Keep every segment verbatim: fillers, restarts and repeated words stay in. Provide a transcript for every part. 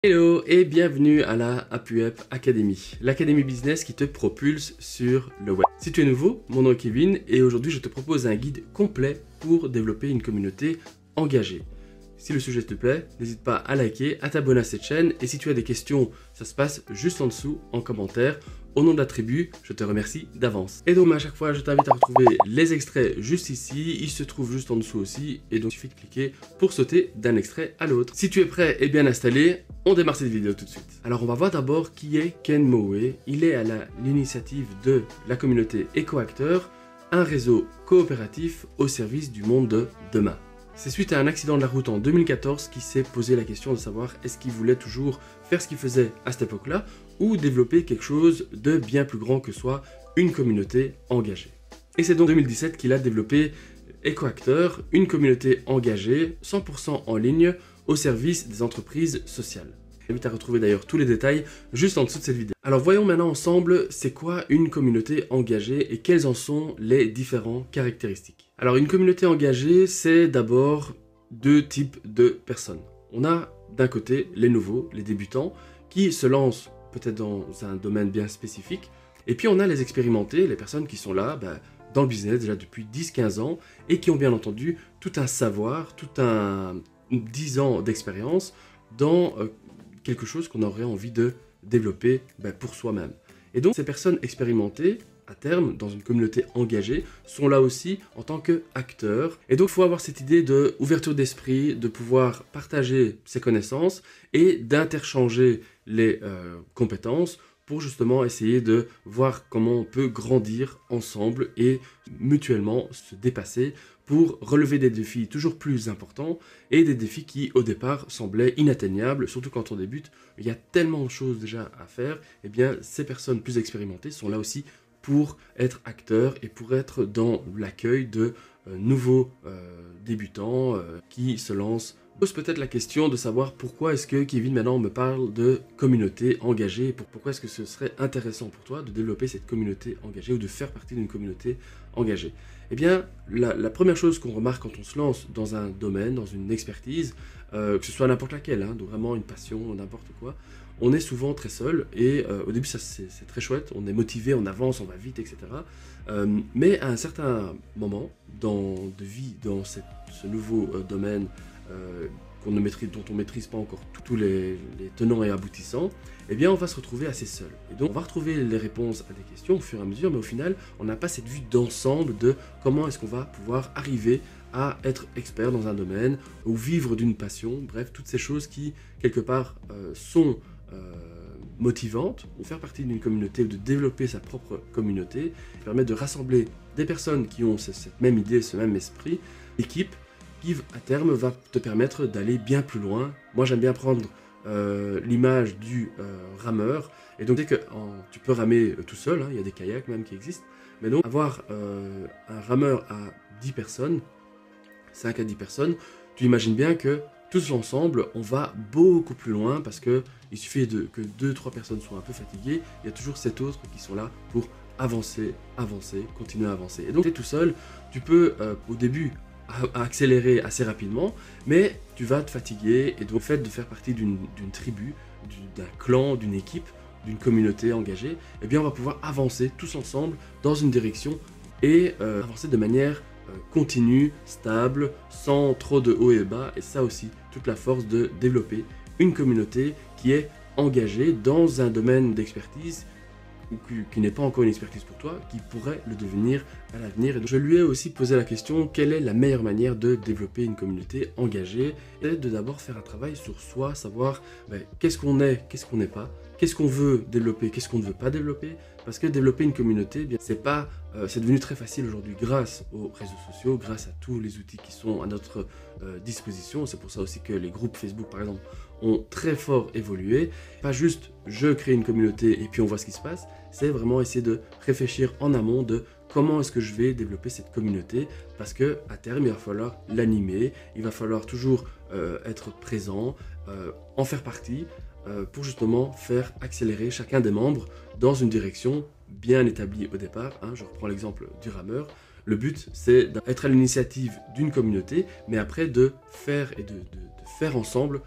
Hello et bienvenue à la AppUp Academy, l'académie business qui te propulse sur le web. Si tu es nouveau, mon nom est Kevin et aujourd'hui je te propose un guide complet pour développer une communauté engagée. Si le sujet te plaît, n'hésite pas à liker, à t'abonner à cette chaîne et si tu as des questions, ça se passe juste en dessous en commentaire. Au nom de la tribu, je te remercie d'avance. Et donc à chaque fois, je t'invite à retrouver les extraits juste ici. Ils se trouvent juste en dessous aussi. Et donc il suffit de cliquer pour sauter d'un extrait à l'autre. Si tu es prêt et bien installé, on démarre cette vidéo tout de suite. Alors on va voir d'abord qui est Ken Moe. Il est à l'initiative de la communauté EcoActeur, un réseau coopératif au service du monde de demain. C'est suite à un accident de la route en deux mille quatorze qu'il s'est posé la question de savoir est-ce qu'il voulait toujours faire ce qu'il faisait à cette époque-là ou développer quelque chose de bien plus grand que soit une communauté engagée. Et c'est donc en deux mille dix-sept qu'il a développé EcoActeur, une communauté engagée, cent pour cent en ligne, au service des entreprises sociales. J'invite à retrouver d'ailleurs tous les détails juste en dessous de cette vidéo. Alors voyons maintenant ensemble c'est quoi une communauté engagée et quelles en sont les différentes caractéristiques. Alors une communauté engagée, c'est d'abord deux types de personnes. On a d'un côté les nouveaux, les débutants, qui se lancent peut-être dans un domaine bien spécifique. Et puis on a les expérimentés, les personnes qui sont là ben, dans le business déjà depuis dix à quinze ans et qui ont bien entendu tout un savoir, tout un dix ans d'expérience dans euh, quelque chose qu'on aurait envie de développer ben, pour soi-même. Et donc ces personnes expérimentées, à terme, dans une communauté engagée, sont là aussi en tant qu'acteurs. Et donc il faut avoir cette idée d'ouverture d'esprit, de pouvoir partager ses connaissances et d'interchanger les euh, compétences pour justement essayer de voir comment on peut grandir ensemble et mutuellement se dépasser pour relever des défis toujours plus importants et des défis qui au départ semblaient inatteignables, surtout quand on débute. Il y a tellement de choses déjà à faire, et bien ces personnes plus expérimentées sont là aussi pour être acteurs et pour être dans l'accueil de euh, nouveaux euh, débutants euh, qui se lancent. Pose peut-être la question de savoir pourquoi est-ce que Kevin maintenant me parle de communauté engagée et pour, pourquoi est-ce que ce serait intéressant pour toi de développer cette communauté engagée ou de faire partie d'une communauté engagée. Eh bien, la, la première chose qu'on remarque quand on se lance dans un domaine, dans une expertise, euh, que ce soit n'importe laquelle, hein, donc vraiment une passion, n'importe quoi, on est souvent très seul et euh, au début ça c'est très chouette, on est motivé, on avance, on va vite, et cetera. Euh, mais à un certain moment dans, de vie dans cette, ce nouveau euh, domaine euh, qu'on ne maîtrise, dont on ne maîtrise pas encore tous les, les tenants et aboutissants, eh bien on va se retrouver assez seul. Et donc on va retrouver les réponses à des questions au fur et à mesure, mais au final on n'a pas cette vue d'ensemble de comment est-ce qu'on va pouvoir arriver à être expert dans un domaine ou vivre d'une passion, bref, toutes ces choses qui quelque part euh, sont Euh, motivante, ou faire partie d'une communauté ou de développer sa propre communauté, permet de rassembler des personnes qui ont cette même idée, ce même esprit, équipe qui à terme va te permettre d'aller bien plus loin. Moi j'aime bien prendre euh, l'image du euh, rameur, et donc dès que en, tu peux ramer tout seul, hein, il y a des kayaks même qui existent, mais donc avoir euh, un rameur à dix personnes, cinq à dix personnes, tu imagines bien que tous ensemble, on va beaucoup plus loin parce que il suffit de, que deux trois personnes soient un peu fatiguées, il y a toujours sept autres qui sont là pour avancer, avancer, continuer à avancer. Et donc, tu es tout seul, tu peux euh, au début accélérer assez rapidement, mais tu vas te fatiguer et donc le fait de faire partie d'une tribu, d'un clan, d'une équipe, d'une communauté engagée, eh bien on va pouvoir avancer tous ensemble dans une direction et euh, avancer de manière continue, stable, sans trop de hauts et bas, et ça aussi, toute la force de développer une communauté qui est engagée dans un domaine d'expertise ou qui, qui n'est pas encore une expertise pour toi, qui pourrait le devenir à l'avenir. Et donc, je lui ai aussi posé la question, quelle est la meilleure manière de développer une communauté engagée? Et de d'abord faire un travail sur soi, savoir ben, qu'est-ce qu'on est, qu'est-ce qu'on n'est pas, qu'est-ce qu'on veut développer, qu'est-ce qu'on ne veut pas développer, parce que développer une communauté, bien, c'est pas, euh, c'est devenu très facile aujourd'hui grâce aux réseaux sociaux, grâce à tous les outils qui sont à notre euh, disposition. C'est pour ça aussi que les groupes Facebook, par exemple, ont très fort évolué. Pas juste je crée une communauté et puis on voit ce qui se passe, c'est vraiment essayer de réfléchir en amont de comment est-ce que je vais développer cette communauté, parce que à terme il va falloir l'animer, il va falloir toujours euh, être présent, euh, en faire partie, euh, pour justement faire accélérer chacun des membres dans une direction bien établie au départ, hein. Je reprends l'exemple du rameur. Le but, c'est d'être à l'initiative d'une communauté, mais après de faire et de, de, de faire ensemble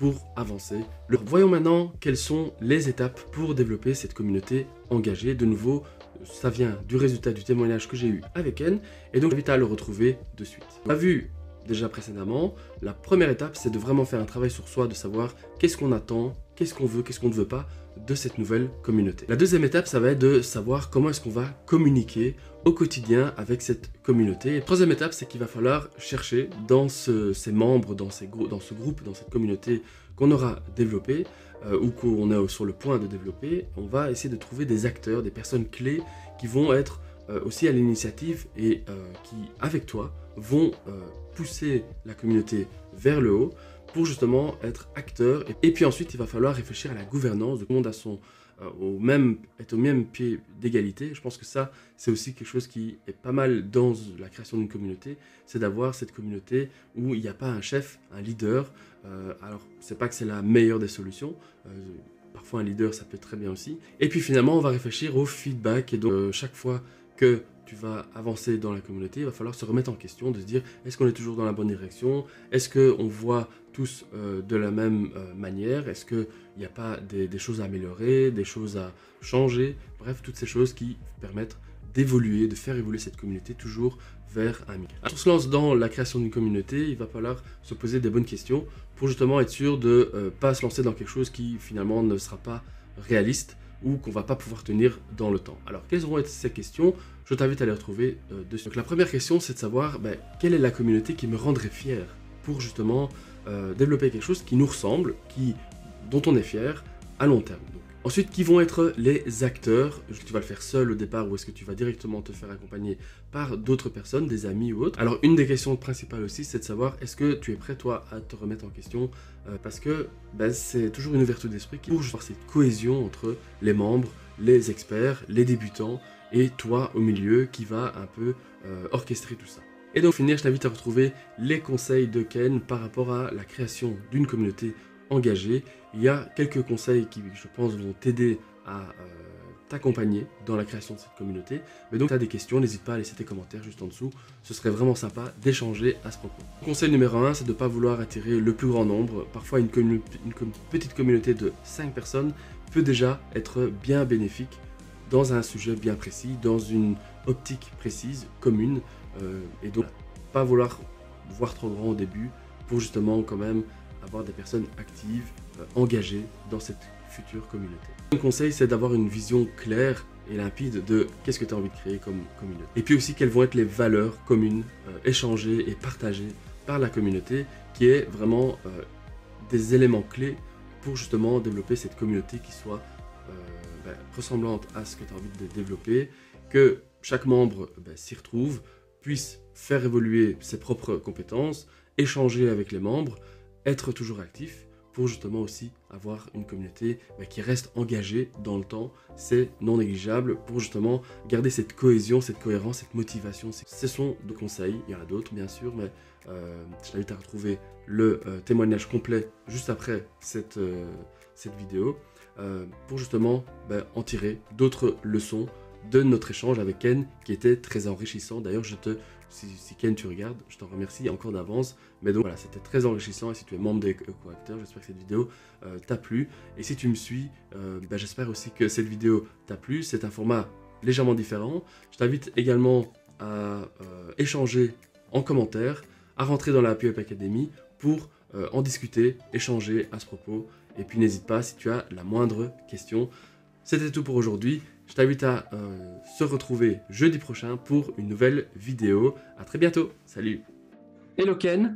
pour avancer. Alors, voyons maintenant quelles sont les étapes pour développer cette communauté engagée. De nouveau, ça vient du résultat du témoignage que j'ai eu avec Ken, et donc j'invite à le retrouver de suite. On a vu déjà précédemment, la première étape, c'est de vraiment faire un travail sur soi, de savoir qu'est-ce qu'on attend, qu'est-ce qu'on veut, qu'est-ce qu'on ne veut pas de cette nouvelle communauté. La deuxième étape, ça va être de savoir comment est-ce qu'on va communiquer au quotidien avec cette communauté. Et la troisième étape, c'est qu'il va falloir chercher dans ce, ces membres, dans, ces, dans ce groupe, dans cette communauté qu'on aura développé, euh, ou qu'on est sur le point de développer, on va essayer de trouver des acteurs, des personnes clés qui vont être euh, aussi à l'initiative et euh, qui, avec toi, vont euh, pousser la communauté vers le haut pour justement être acteur. Et puis ensuite, il va falloir réfléchir à la gouvernance, de tout le monde à son, euh, au même, est au même pied d'égalité. Je pense que ça, c'est aussi quelque chose qui est pas mal dans la création d'une communauté, c'est d'avoir cette communauté où il n'y a pas un chef, un leader. Euh, alors, c'est pas que c'est la meilleure des solutions. Euh, parfois, un leader, ça peut être très bien aussi. Et puis finalement, on va réfléchir au feedback. Et donc, euh, chaque fois que tu vas avancer dans la communauté, il va falloir se remettre en question, de se dire est-ce qu'on est toujours dans la bonne direction, est-ce qu'on voit tous euh, de la même euh, manière, est-ce qu'il n'y a pas des, des choses à améliorer, des choses à changer, bref, toutes ces choses qui permettent d'évoluer, de faire évoluer cette communauté toujours vers un mieux. Quand on se lance dans la création d'une communauté, il va falloir se poser des bonnes questions pour justement être sûr de ne euh, pas se lancer dans quelque chose qui finalement ne sera pas réaliste ou qu'on va pas pouvoir tenir dans le temps. Alors, quelles vont être ces questions? Je t'invite à les retrouver euh, dessus. Donc, la première question, c'est de savoir ben, quelle est la communauté qui me rendrait fier pour justement euh, développer quelque chose qui nous ressemble, qui, dont on est fier à long terme. Donc, ensuite, qui vont être les acteurs? Est-ce que tu vas le faire seul au départ ou est-ce que tu vas directement te faire accompagner par d'autres personnes, des amis ou autres? Alors, une des questions principales aussi, c'est de savoir est-ce que tu es prêt, toi, à te remettre en question euh, parce que ben, c'est toujours une ouverture d'esprit qui pour avoir cette cohésion entre les membres, les experts, les débutants et toi au milieu qui va un peu euh, orchestrer tout ça. Et donc, pour finir, je t'invite à retrouver les conseils de Ken par rapport à la création d'une communauté engagée. Il y a quelques conseils qui, je pense, vont t'aider à euh, t'accompagner dans la création de cette communauté. Mais donc, si tu as des questions, n'hésite pas à laisser tes commentaires juste en dessous. Ce serait vraiment sympa d'échanger à ce propos. Conseil numéro un, c'est de ne pas vouloir attirer le plus grand nombre. Parfois, une, commun une com petite communauté de cinq personnes peut déjà être bien bénéfique dans un sujet bien précis, dans une optique précise, commune. Euh, et donc, pas vouloir voir trop grand au début pour justement quand même avoir des personnes actives, euh, engagées dans cette future communauté. Mon conseil, c'est d'avoir une vision claire et limpide de qu'est-ce que tu as envie de créer comme communauté. Et puis aussi, quelles vont être les valeurs communes, euh, échangées et partagées par la communauté, qui est vraiment euh, des éléments clés pour justement développer cette communauté qui soit euh, ben, ressemblante à ce que tu as envie de développer, que chaque membre ben, s'y retrouve, puisse faire évoluer ses propres compétences, échanger avec les membres, être toujours actif pour justement aussi avoir une communauté bah, qui reste engagée dans le temps. C'est non négligeable pour justement garder cette cohésion, cette cohérence, cette motivation. Ce sont deux conseils, il y en a d'autres bien sûr, mais euh, je t'invite à retrouver le euh, témoignage complet juste après cette, euh, cette vidéo euh, pour justement bah, en tirer d'autres leçons de notre échange avec Ken qui était très enrichissant. D'ailleurs, je te, si, si Ken tu regardes, je t'en remercie encore d'avance. Mais donc voilà, c'était très enrichissant et si tu es membre des co-acteurs, j'espère que cette vidéo euh, t'a plu. Et si tu me suis, euh, bah, j'espère aussi que cette vidéo t'a plu. C'est un format légèrement différent. Je t'invite également à euh, échanger en commentaire, à rentrer dans la AppyUp Academy pour euh, en discuter, échanger à ce propos. Et puis n'hésite pas si tu as la moindre question. C'était tout pour aujourd'hui. Je t'invite à euh, se retrouver jeudi prochain pour une nouvelle vidéo. À très bientôt. Salut. Hello Ken.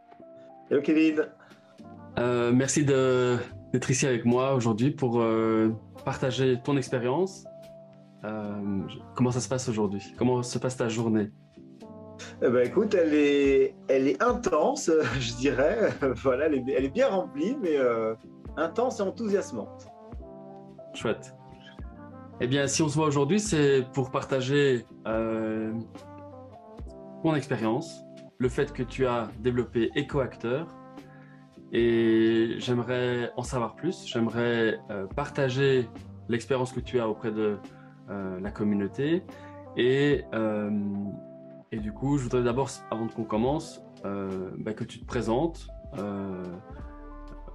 Hello Kevin. Euh, merci d'être ici avec moi aujourd'hui pour euh, partager ton expérience. Euh, comment ça se passe aujourd'hui? Comment se passe ta journée? Eh ben, écoute, elle est, elle est intense, je dirais. Voilà, elle est, elle est bien remplie, mais euh, intense et enthousiasmante. Chouette. Eh bien, si on se voit aujourd'hui, c'est pour partager euh, mon expérience, le fait que tu as développé EcoActeur, et j'aimerais en savoir plus. J'aimerais euh, partager l'expérience que tu as auprès de euh, la communauté, et, euh, et du coup, je voudrais d'abord, avant qu'on commence, euh, bah, que tu te présentes, euh,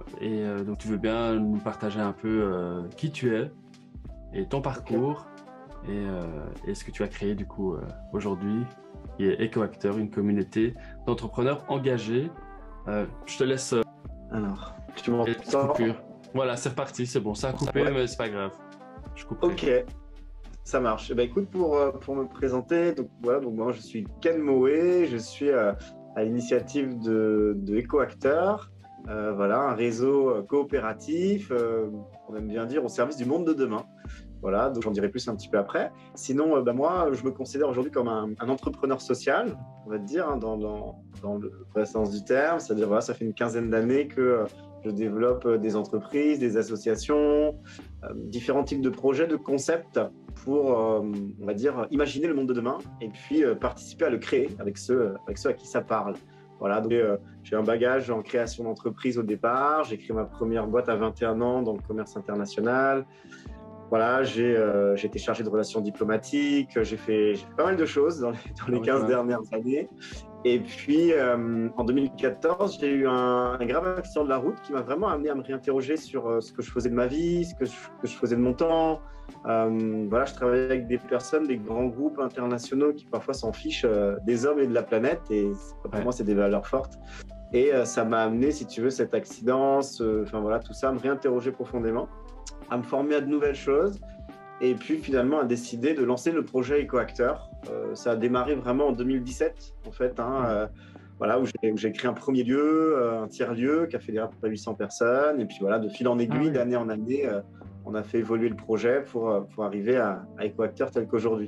et euh, donc tu veux bien nous partager un peu euh, qui tu es et ton parcours et, euh, et ce que tu as créé du coup euh, aujourd'hui, qui est EcoActeur, une communauté d'entrepreneurs engagés. Euh, je te laisse. Euh, Alors, tu et petite m'entends? coupure. Voilà, c'est reparti, c'est bon, ça a coupé, Ouais. mais c'est pas grave. Je couperai. Ok, ça marche. Eh ben, écoute, pour, euh, pour me présenter, donc, voilà, donc, moi je suis Ken Moé, je suis euh, à l'initiative de, de EcoActeur, euh, voilà, un réseau euh, coopératif, euh, on aime bien dire au service du monde de demain. Voilà, donc j'en dirai plus un petit peu après. Sinon, euh, bah, moi, je me considère aujourd'hui comme un, un entrepreneur social, on va te dire, hein, dans, dans, dans le vrai sens du terme. C'est-à-dire, voilà, ça fait une quinzaine d'années que euh, je développe euh, des entreprises, des associations, euh, différents types de projets, de concepts pour, euh, on va dire, imaginer le monde de demain et puis euh, participer à le créer avec ceux, avec ceux à qui ça parle. Voilà, donc euh, j'ai un bagage en création d'entreprise au départ. J'ai créé ma première boîte à vingt et un ans dans le commerce international. Voilà, j'ai euh, été chargé de relations diplomatiques, j'ai fait, fait pas mal de choses dans les, dans les quinze dernières années. Et puis, euh, en deux mille quatorze, j'ai eu un, un grave accident de la route qui m'a vraiment amené à me réinterroger sur euh, ce que je faisais de ma vie, ce que je, que je faisais de mon temps. Euh, voilà, je travaillais avec des personnes, des grands groupes internationaux qui parfois s'en fichent euh, des hommes et de la planète. Et pour ouais. moi, c'est des valeurs fortes. Et euh, ça m'a amené, si tu veux, cet accident, ce, enfin voilà, tout ça, à me réinterroger profondément, à me former à de nouvelles choses et puis finalement à décider de lancer le projet EcoActeur. Euh, ça a démarré vraiment en deux mille dix-sept en fait, hein, euh, voilà, où j'ai créé un premier lieu, euh, un tiers-lieu qui a fédéré à peu près huit cents personnes et puis voilà, de fil en aiguille, ah, oui. d'année en année, euh, on a fait évoluer le projet pour, pour arriver à, à EcoActeur tel qu'aujourd'hui.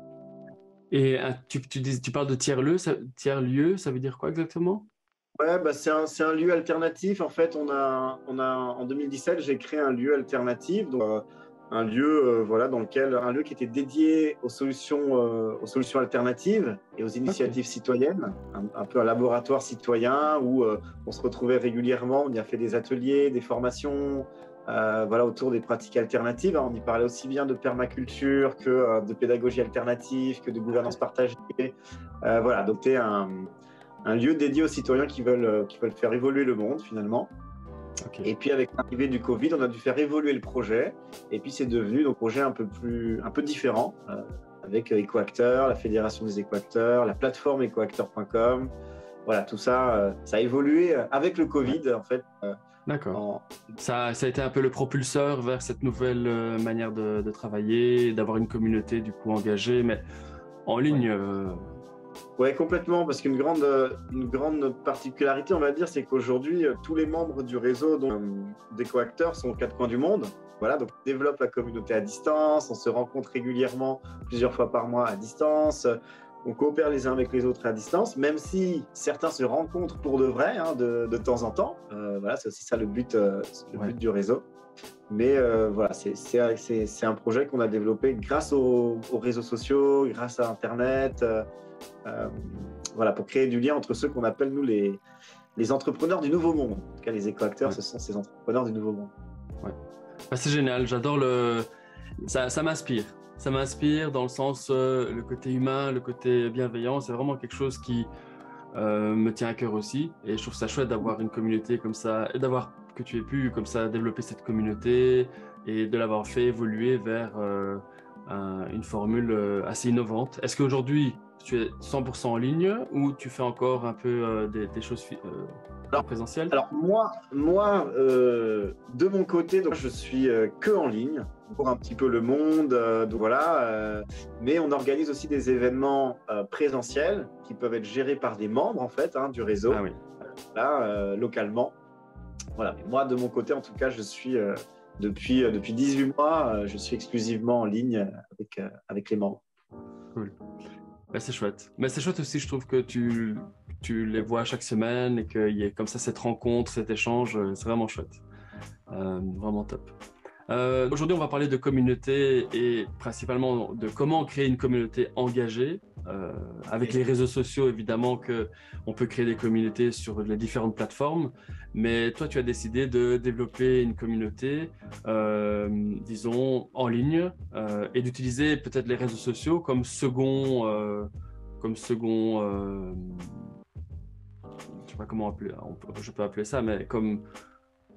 Et euh, tu, tu, dis, tu parles de tiers-lieu, ça, tiers-lieu, ça veut dire quoi exactement? Ouais, bah c'est un, un lieu alternatif. En fait, on a, on a, en deux mille dix-sept, j'ai créé un lieu alternatif, donc euh, un lieu, euh, voilà, dans lequel un lieu qui était dédié aux solutions, euh, aux solutions alternatives et aux initiatives okay. citoyennes, un, un peu un laboratoire citoyen où euh, on se retrouvait régulièrement. On y a fait des ateliers, des formations, euh, voilà, autour des pratiques alternatives. On y parlait aussi bien de permaculture que euh, de pédagogie alternative, que de gouvernance partagée. Euh, voilà, donc c'est un un lieu dédié aux citoyens qui veulent, qui veulent faire évoluer le monde finalement. Okay. Et puis avec l'arrivée du Covid, on a dû faire évoluer le projet. Et puis c'est devenu un projet un peu, plus, un peu différent, euh, avec EcoActeur, la Fédération des Écoacteurs, la plateforme ecoacteur point com. Voilà, tout ça, euh, ça a évolué avec le Covid ouais. en fait. Euh, D'accord. En... Ça, ça a été un peu le propulseur vers cette nouvelle euh, manière de, de travailler, d'avoir une communauté du coup engagée, mais en ligne... Ouais. Euh... Oui, complètement, parce qu'une grande, une grande particularité, on va dire, c'est qu'aujourd'hui, tous les membres du réseau d'EcoActeurs sont aux quatre coins du monde. Voilà, donc on développe la communauté à distance, on se rencontre régulièrement, plusieurs fois par mois à distance, on coopère les uns avec les autres à distance, même si certains se rencontrent pour de vrai, hein, de, de temps en temps. Euh, voilà, c'est aussi ça le but, euh, le but ouais. du réseau. Mais euh, voilà, c'est un projet qu'on a développé grâce aux, aux réseaux sociaux, grâce à Internet, euh, euh, voilà, pour créer du lien entre ceux qu'on appelle, nous, les, les entrepreneurs du nouveau monde. En tout cas, les écoacteurs, ouais. ce sont ces entrepreneurs du nouveau monde. Ouais. Bah, c'est génial, j'adore le... Ça, ça m'inspire. Ça m'inspire dans le sens, euh, le côté humain, le côté bienveillant, c'est vraiment quelque chose qui euh, me tient à cœur aussi. Et je trouve ça chouette d'avoir une communauté comme ça, et d'avoir que tu aies pu comme ça développer cette communauté et de l'avoir fait évoluer vers euh, un, une formule assez innovante. Est-ce qu'aujourd'hui, tu es cent pour cent en ligne ou tu fais encore un peu euh, des, des choses euh, alors, présentielles? Alors moi, moi euh, de mon côté, donc, je suis euh, que en ligne pour un petit peu le monde, euh, donc voilà. Euh, mais on organise aussi des événements euh, présentiels qui peuvent être gérés par des membres en fait hein, du réseau, ah oui. là euh, localement. Voilà. Mais moi de mon côté, en tout cas, je suis euh, depuis euh, depuis dix-huit mois, euh, je suis exclusivement en ligne avec euh, avec les membres. Cool. Ben, c'est chouette. Mais c'est chouette aussi, je trouve que tu, tu les vois chaque semaine et qu'il y ait comme ça cette rencontre, cet échange. C'est vraiment chouette. Euh, vraiment top. Euh, Aujourd'hui, on va parler de communauté et principalement de comment créer une communauté engagée. Euh, avec les réseaux sociaux, évidemment qu'on peut créer des communautés sur les différentes plateformes. Mais toi, tu as décidé de développer une communauté, euh, disons, en ligne euh, et d'utiliser peut-être les réseaux sociaux comme second, euh, comme second, euh, je sais pas comment appeler, on peut, je peux appeler ça, mais comme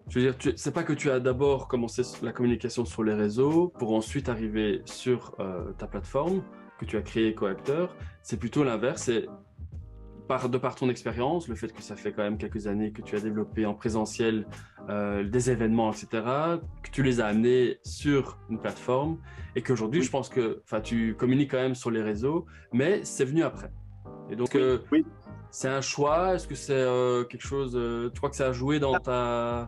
Je veux dire, tu, c'est pas que tu as d'abord commencé la communication sur les réseaux pour ensuite arriver sur euh, ta plateforme que tu as créé EcoActeur. C'est plutôt l'inverse. C'est par, de par ton expérience, le fait que ça fait quand même quelques années que tu as développé en présentiel euh, des événements, et cetera, que tu les as amenés sur une plateforme et qu'aujourd'hui, Oui. je pense que, enfin, tu communiques quand même sur les réseaux, mais c'est venu après. Et donc, Oui, euh, oui. c'est un choix. Est-ce que c'est euh, quelque chose, euh, tu crois que ça a joué dans ta...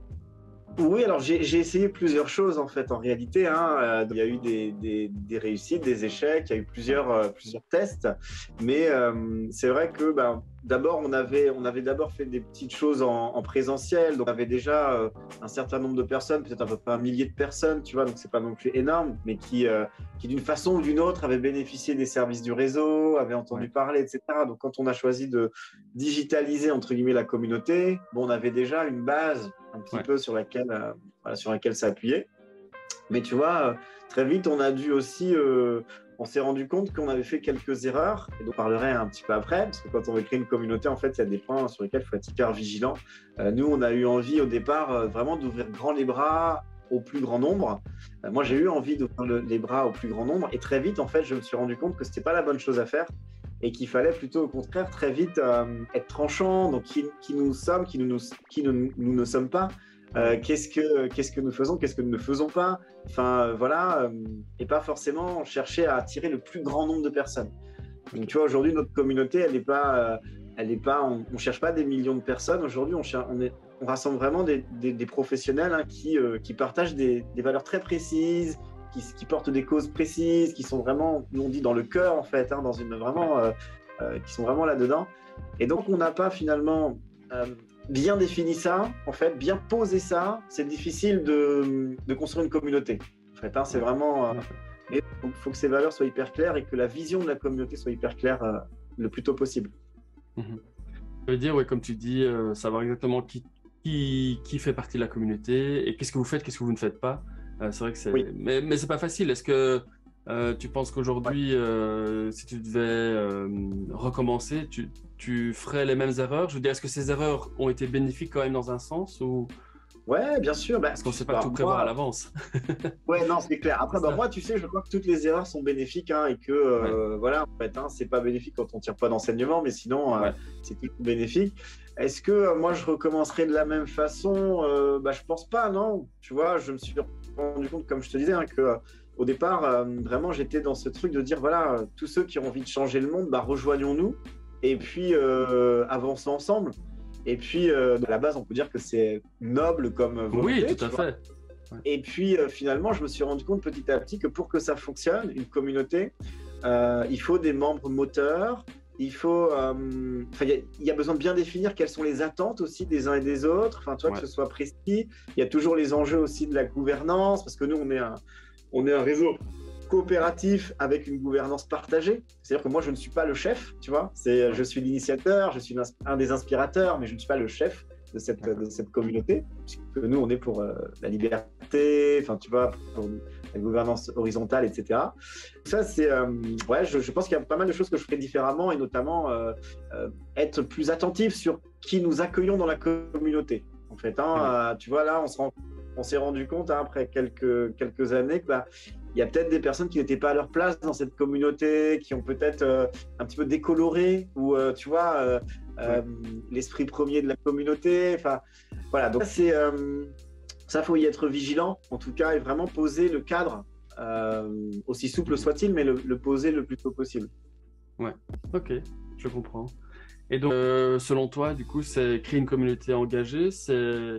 Oui, alors j'ai j'ai essayé plusieurs choses en fait, en réalité. Hein. Euh, il y a eu des, des, des réussites, des échecs, il y a eu plusieurs, euh, plusieurs tests. Mais euh, c'est vrai que ben, d'abord, on avait, on avait d'abord fait des petites choses en, en présentiel. Donc, on avait déjà euh, un certain nombre de personnes, peut-être à peu près un millier de personnes, tu vois, donc c'est pas non plus énorme, mais qui, euh, qui d'une façon ou d'une autre avaient bénéficié des services du réseau, avaient entendu Ouais. parler, et cetera. Donc, quand on a choisi de digitaliser, entre guillemets, la communauté, bon, on avait déjà une base un petit Ouais. peu sur laquelle, euh, voilà, sur laquelle s'appuyer. Mais tu vois, euh, très vite, on a dû aussi, euh, on s'est rendu compte qu'on avait fait quelques erreurs, et dont on parlerai un petit peu après, parce que quand on veut créer une communauté, en fait, il y a des points sur lesquels il faut être hyper vigilant. Euh, nous, on a eu envie au départ euh, vraiment d'ouvrir grand les bras au plus grand nombre. Euh, moi, j'ai eu envie d'ouvrir le, les bras au plus grand nombre, et très vite, en fait, je me suis rendu compte que c'était pas la bonne chose à faire, et qu'il fallait plutôt, au contraire, très vite euh, être tranchant, donc qui, qui nous sommes, qui nous, nous, qui nous, nous ne sommes pas. Euh, qu'est-ce que qu'est-ce que nous faisons, qu'est-ce que nous ne faisons pas, enfin euh, voilà, euh, et pas forcément chercher à attirer le plus grand nombre de personnes. Donc tu vois, aujourd'hui notre communauté, elle n'est pas, euh, elle est pas, on, on cherche pas des millions de personnes. Aujourd'hui, on, cher- on, est, on rassemble vraiment des, des, des professionnels hein, qui euh, qui partagent des, des valeurs très précises, qui, qui portent des causes précises, qui sont vraiment, nous on dit dans le cœur en fait, hein, dans une vraiment, euh, euh, qui sont vraiment là dedans. Et donc on n'a pas finalement euh, bien défini ça, en fait, bien posé ça, c'est difficile de, de construire une communauté. En fait, hein, c'est vraiment. Euh, mais il faut, faut que ces valeurs soient hyper claires et que la vision de la communauté soit hyper claire euh, le plus tôt possible. Mhm. Ça veut dire, ouais, comme tu dis, euh, savoir exactement qui, qui, qui fait partie de la communauté et qu'est-ce que vous faites, qu'est-ce que vous ne faites pas. Euh, c'est vrai que c'est. Oui. Mais, mais c'est pas facile. Est-ce que euh, tu penses Ouais. qu'aujourd'hui, euh, si tu devais euh, recommencer, tu, tu ferais les mêmes erreurs? Je veux dire, est-ce que ces erreurs ont été bénéfiques quand même dans un sens ou Ouais, bien sûr. Bah, parce qu'on ne sait pas bah, tout prévoir moi, à l'avance? ouais, non, c'est clair. Après, C'est bah, ça. moi, tu sais, je crois que toutes les erreurs sont bénéfiques hein, et que, Ouais, euh, voilà, en fait, hein, c'est pas bénéfique quand on tire pas d'enseignement, mais sinon, euh, ouais, c'est tout bénéfique. Est-ce que euh, moi, je recommencerai de la même façon euh, bah, je pense pas, non. Tu vois, je me suis rendu compte, comme je te disais, hein, que euh, au départ, euh, vraiment, j'étais dans ce truc de dire, voilà, euh, tous ceux qui ont envie de changer le monde, bah, rejoignons-nous et puis euh, avançons ensemble. Et puis, euh, à la base, on peut dire que c'est noble comme oui, volonté, tout tu à vois. fait. Ouais. Et puis euh, finalement, je me suis rendu compte petit à petit que pour que ça fonctionne, une communauté, euh, il faut des membres moteurs. Il faut, euh, enfin, il y, a- il y a besoin de bien définir quelles sont les attentes aussi des uns et des autres. Enfin, tu vois, Ouais. que ce soit précis. Il y a toujours les enjeux aussi de la gouvernance, parce que nous, on est un, on est un réseau coopératif avec une gouvernance partagée. C'est-à-dire que moi, je ne suis pas le chef, tu vois. C'est, je suis l'initiateur, je suis un des inspirateurs, mais je ne suis pas le chef de cette, de cette communauté, puisque nous, on est pour euh, la liberté, enfin, tu vois, pour la gouvernance horizontale, et cetera. Ça, c'est, euh, ouais, je, je pense qu'il y a pas mal de choses que je ferais différemment, et notamment euh, euh, être plus attentif sur qui nous accueillons dans la communauté. En fait, hein, Ouais. euh, tu vois, là, on se rend, on s'est rendu compte hein, après quelques, quelques années que bah, il y a peut-être des personnes qui n'étaient pas à leur place dans cette communauté, qui ont peut-être euh, un petit peu décoloré, ou euh, tu vois, euh, euh, l'esprit premier de la communauté. Enfin, voilà. Donc c'est euh, ça, faut y être vigilant, en tout cas, et vraiment poser le cadre, euh, aussi souple soit-il, mais le, le poser le plus tôt possible. Ouais, ok, je comprends. Et donc, euh, selon toi, du coup, c'est créer une communauté engagée, c'est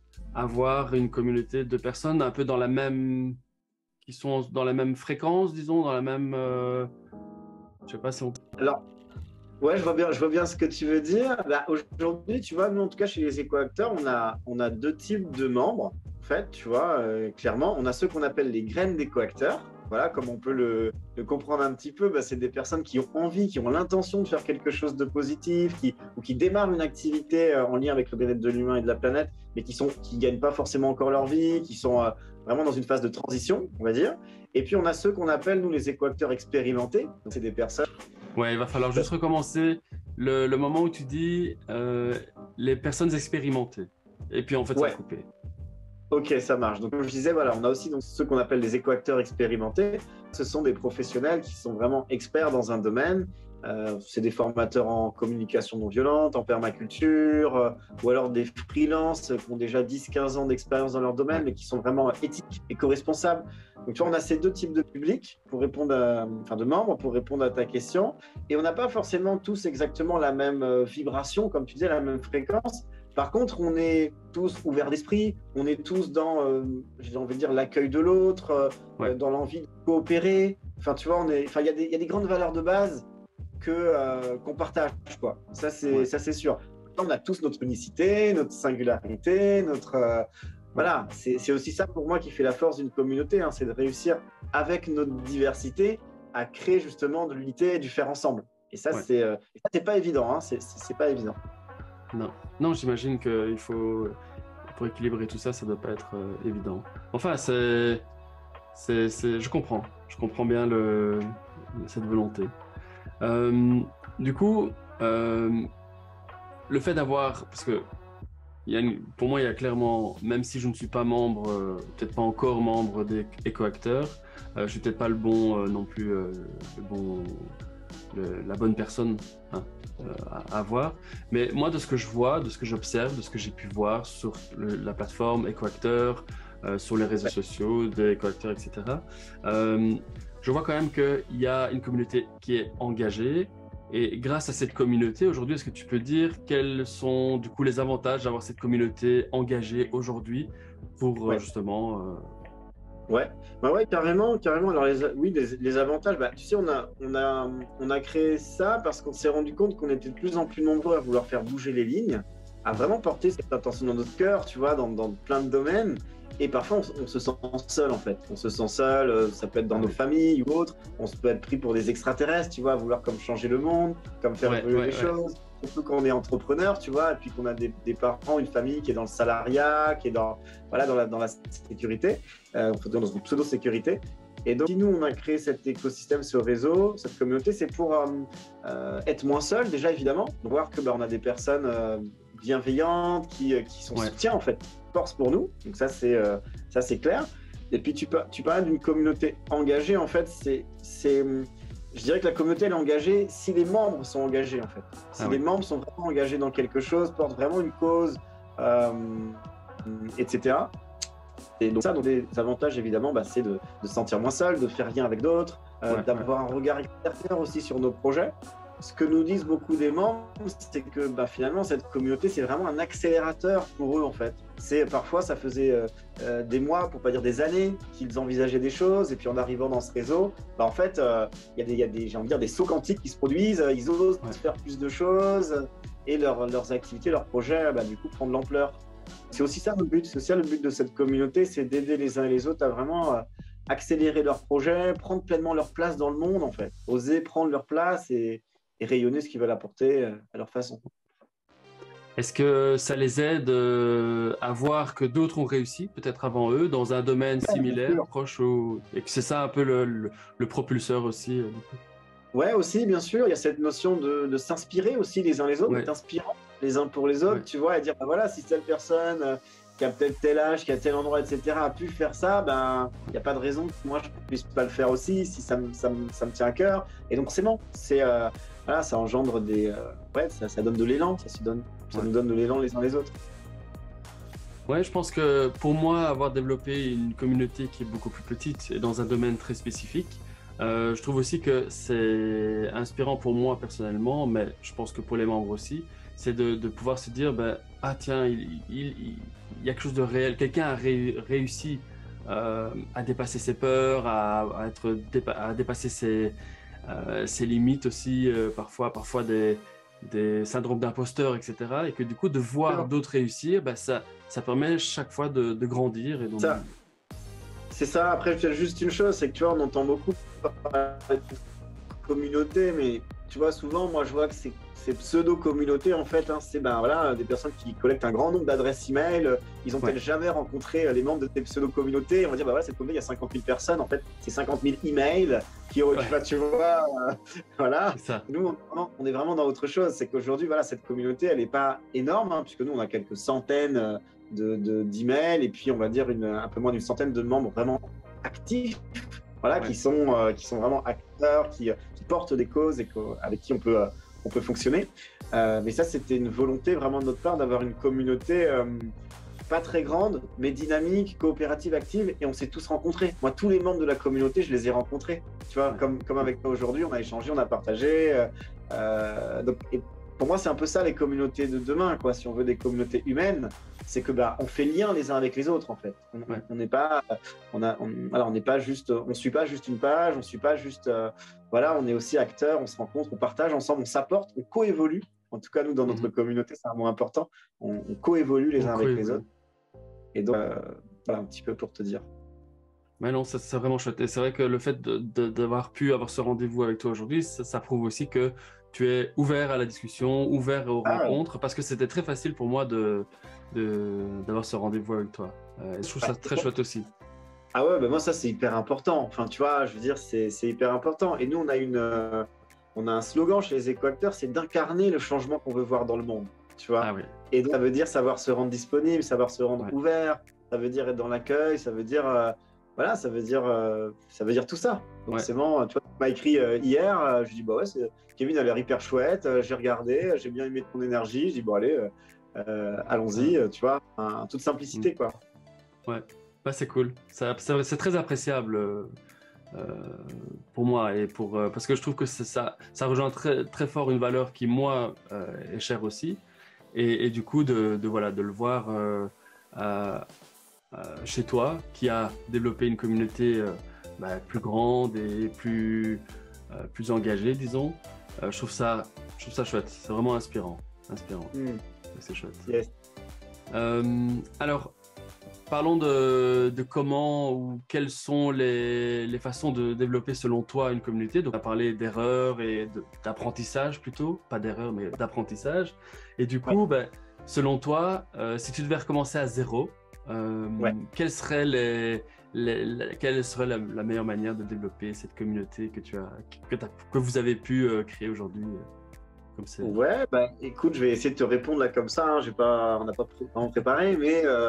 avoir une communauté de personnes un peu dans la même, qui sont dans la même fréquence, disons, dans la même, euh, je sais pas si on... Alors, ouais, je vois bien, je vois bien ce que tu veux dire. Bah, aujourd'hui, tu vois, nous, en tout cas, chez les éco-acteurs, on a, on a deux types de membres, en fait, tu vois, euh, clairement. On a ceux qu'on appelle les graines d'éco-acteurs. Voilà, comme on peut le, le comprendre un petit peu, bah, c'est des personnes qui ont envie, qui ont l'intention de faire quelque chose de positif, qui, ou qui démarrent une activité euh, en lien avec le bien-être de l'humain et de la planète, mais qui sont, qui gagnent pas forcément encore leur vie, qui sont euh, vraiment dans une phase de transition, on va dire. Et puis, on a ceux qu'on appelle, nous, les éco-acteurs expérimentés. Donc, c'est des personnes. Ouais, il va falloir juste recommencer le, le moment où tu dis euh, les personnes expérimentées. et puis en fait, Ouais. ça a coupé. Ok, ça marche. Donc, comme je disais, voilà, on a aussi donc, ceux qu'on appelle les éco-acteurs expérimentés. Ce sont des professionnels qui sont vraiment experts dans un domaine. Euh, c'est des formateurs en communication non violente, en permaculture, euh, ou alors des freelances qui ont déjà dix quinze ans d'expérience dans leur domaine, Ouais. mais qui sont vraiment éthiques, éco-responsables. Donc, tu vois, on a ces deux types de publics pour répondre à, enfin, de membres pour répondre à ta question. Et on n'a pas forcément tous exactement la même euh, vibration, comme tu disais, la même fréquence. Par contre, on est tous ouverts d'esprit, on est tous dans, euh, j'ai envie de dire, l'accueil de l'autre, euh, Ouais. dans l'envie de coopérer. Enfin, tu vois, on est, enfin, il y a des, il y a des grandes valeurs de base que euh, qu'on partage, quoi. Ça, c'est, Ouais. ça, c'est sûr. On a tous notre unicité, notre singularité, notre, euh, voilà. C'est, c'est aussi ça pour moi qui fait la force d'une communauté, hein, c'est de réussir avec notre diversité à créer justement de l'unité et du faire ensemble. Et ça, Ouais. c'est, euh, et ça, c'est pas évident, hein, c'est, c'est, c'est pas évident. Non, non, j'imagine qu'il faut, pour équilibrer tout ça, ça doit pas être euh, évident. Enfin, c'est, c'est, c'est, je comprends, je comprends bien le, cette volonté. Euh, du coup, euh, le fait d'avoir, parce que il y a une, pour moi, il y a clairement, même si je ne suis pas membre, euh, peut-être pas encore membre des éco-acteurs, euh, je suis peut-être pas le bon euh, non plus, euh, le bon, le, la bonne personne hein, euh, à, à voir. Mais moi, de ce que je vois, de ce que j'observe, de ce que j'ai pu voir sur le, la plateforme éco-acteurs, euh, sur les réseaux sociaux des éco-acteurs, et cetera, euh, je vois quand même qu'il y a une communauté qui est engagée. Et grâce à cette communauté, aujourd'hui, est-ce que tu peux dire quels sont du coup les avantages d'avoir cette communauté engagée aujourd'hui pour Ouais. euh, justement... Euh... Ouais, bah ouais, carrément, carrément. Alors les, oui, les, les avantages, bah, tu sais, on a, on a, on a créé ça parce qu'on s'est rendu compte qu'on était de plus en plus nombreux à vouloir faire bouger les lignes, à vraiment porter cette intention dans notre cœur, tu vois, dans, dans plein de domaines. Et parfois, on, on se sent seul, en fait. On se sent seul, euh, ça peut être dans Ah nos oui. familles ou autres. On se peut être pris pour des extraterrestres, tu vois, à vouloir comme changer le monde, comme faire Ouais, évoluer ouais, les ouais. choses. Surtout quand on est entrepreneur, tu vois, et puis qu'on a des, des parents, une famille qui est dans le salariat, qui est dans, voilà, dans, la, dans la sécurité, euh, dans une pseudo-sécurité. Et donc, si nous, on a créé cet écosystème, ce réseau, cette communauté, c'est pour euh, euh, être moins seul, déjà, évidemment. Donc, voir que bah, on a des personnes euh, bienveillantes qui, qui sont Ouais. soutien, en fait, force pour nous. Donc, ça, c'est euh, ça, c'est clair. Et puis, tu, tu parles d'une communauté engagée, en fait, c'est... Je dirais que la communauté elle est engagée si les membres sont engagés en fait. Si Ah les oui. membres sont vraiment engagés dans quelque chose, portent vraiment une cause, euh, et cetera. Et donc ça, donc des avantages évidemment, bah, c'est de, de se sentir moins seul, de faire rien avec d'autres, euh, Ouais, d'avoir un regard extérieur aussi sur nos projets. Ce que nous disent beaucoup des membres, c'est que bah, finalement cette communauté c'est vraiment un accélérateur pour eux en fait. C'est parfois ça faisait euh, euh, des mois, pour pas dire des années, qu'ils envisageaient des choses et puis en arrivant dans ce réseau, bah, en fait il euh, y a des, y a des j'ai envie de dire des sauts quantiques qui se produisent, ils osent ouais. faire plus de choses et leur, leurs activités, leurs projets, bah, du coup prendre de l'ampleur. C'est aussi ça le but, c'est aussi ça le but de cette communauté, c'est d'aider les uns et les autres à vraiment euh, accélérer leurs projets, prendre pleinement leur place dans le monde en fait, oser prendre leur place et et rayonner ce qu'ils veulent apporter à leur façon. Est-ce que ça les aide euh, à voir que d'autres ont réussi, peut-être avant eux, dans un domaine Ouais, similaire, proche, ou... et que c'est ça un peu le, le, le propulseur aussi euh, Ouais, aussi, bien sûr, il y a cette notion de, de s'inspirer aussi les uns les autres, ouais. d'être inspirant les uns pour les autres, Ouais. tu vois, et dire, ben voilà, si telle personne euh, qui a peut-être tel âge, qui a tel endroit, et cetera, a pu faire ça, ben, il n'y a pas de raison que moi je ne puisse pas le faire aussi, si ça me, ça me, ça me tient à cœur. Et donc, c'est bon, c'est, euh, voilà, ça engendre des. Euh, ouais, ça, ça donne de l'élan, ça, se donne, ça Ouais. nous donne de l'élan les uns les autres. Ouais, je pense que pour moi, avoir développé une communauté qui est beaucoup plus petite et dans un domaine très spécifique, euh, je trouve aussi que c'est inspirant pour moi personnellement, mais je pense que pour les membres aussi, c'est de, de pouvoir se dire, ben, ah tiens, il, il, il, il y a quelque chose de réel, quelqu'un a ré, réussi euh, à dépasser ses peurs, à, à, être, à dépasser ses, euh, ses limites aussi, euh, parfois, parfois des... des syndromes d'imposteur, et cetera. Et que du coup, de voir d'autres réussir, bah, ça, ça permet chaque fois de, de grandir. Et donc... Ça, c'est ça. Après, je dis juste une chose, c'est que tu vois, on entend beaucoup parler de communauté, mais tu vois, souvent, moi, je vois que c'est ces pseudo-communautés, en fait, hein, c'est ben, voilà, des personnes qui collectent un grand nombre d'adresses email. Ils ont ouais. peut-être jamais rencontré les membres de ces pseudo-communautés. On va dire, bah, voilà, cette communauté, il y a cinquante mille personnes. En fait, c'est cinquante mille emails qui ont, ouais. tu vois, euh, voilà. Nous, on, on est vraiment dans autre chose. C'est qu'aujourd'hui, voilà, cette communauté, elle n'est pas énorme, hein, puisque nous, on a quelques centaines de, de, d'emails et puis, on va dire, une, un peu moins d'une centaine de membres vraiment actifs. Voilà, ouais. qui, sont, euh, qui sont vraiment acteurs, qui, qui portent des causes et avec qui on peut, euh, on peut fonctionner. Euh, mais ça, c'était une volonté vraiment de notre part d'avoir une communauté euh, pas très grande, mais dynamique, coopérative, active. Et on s'est tous rencontrés. Moi, tous les membres de la communauté, je les ai rencontrés. Tu vois, ouais. comme, comme avec toi aujourd'hui, on a échangé, on a partagé. Euh, euh, donc, et pour moi, c'est un peu ça les communautés de demain, quoi. Si on veut des communautés humaines, c'est que bah on fait lien les uns avec les autres en fait. On n'est ouais. pas, on a, on, alors on n'est pas juste, on suit pas juste une page, on suit pas juste, euh, voilà, on est aussi acteurs, on se rencontre, on partage ensemble, on s'apporte, on coévolue. En tout cas, nous dans notre mm-hmm. communauté, c'est un mot important. On, on coévolue les on uns avec les autres. Et donc, euh, voilà un petit peu pour te dire. Mais non, c'est vraiment chouette. Et c'est vrai que le fait d'avoir pu avoir ce rendez-vous avec toi aujourd'hui, ça, ça prouve aussi que tu es ouvert à la discussion, ouvert aux ah, rencontres, parce que c'était très facile pour moi de d'avoir ce rendez-vous avec toi. Euh, je trouve ça très chouette aussi. Ah ouais, bah moi ça c'est hyper important. Enfin, tu vois, je veux dire, c'est hyper important. Et nous, on a une, euh, on a un slogan chez les éco-acteurs, c'est d'incarner le changement qu'on veut voir dans le monde. Tu vois. Ah oui. Et donc, ça veut dire savoir se rendre disponible, savoir se rendre ouais. ouvert. Ça veut dire être dans l'accueil. Ça veut dire euh, voilà, ça veut dire, euh, ça veut dire tout ça. Donc, ouais. c'est bon, tu vois, tu m'as écrit euh, hier, euh, je dis, bah ouais, Kevin a l'air hyper chouette, euh, j'ai regardé, j'ai bien aimé ton énergie, je dis, bon, allez, euh, euh, allons-y, euh, tu vois, en toute simplicité, mmh. quoi. Ouais, bah, c'est cool, c'est très appréciable euh, pour moi, et pour, euh, parce que je trouve que ça, ça rejoint très, très fort une valeur qui, moi, euh, est chère aussi, et, et du coup, de, de, voilà, de le voir euh, à, Euh, chez toi, qui a développé une communauté euh, bah, plus grande et plus, euh, plus engagée, disons. Euh, je trouve ça, je trouve ça chouette. C'est vraiment inspirant. inspirant. Mm. C'est chouette. Yes. Euh, alors, parlons de, de comment ou quelles sont les, les façons de développer selon toi une communauté. Donc, on a parlé d'erreurs et d'apprentissage plutôt, pas d'erreurs, mais d'apprentissage. Et du coup, ouais. bah, selon toi, euh, si tu devais recommencer à zéro, Euh, ouais. quelle serait, les, les, les, quelle serait la, la meilleure manière de développer cette communauté que, tu as, que, as, que vous avez pu euh, créer aujourd'hui euh, comme ça? Ouais, bah, écoute, je vais essayer de te répondre là comme ça. Hein. Pas, on n'a pas vraiment préparé, mais euh,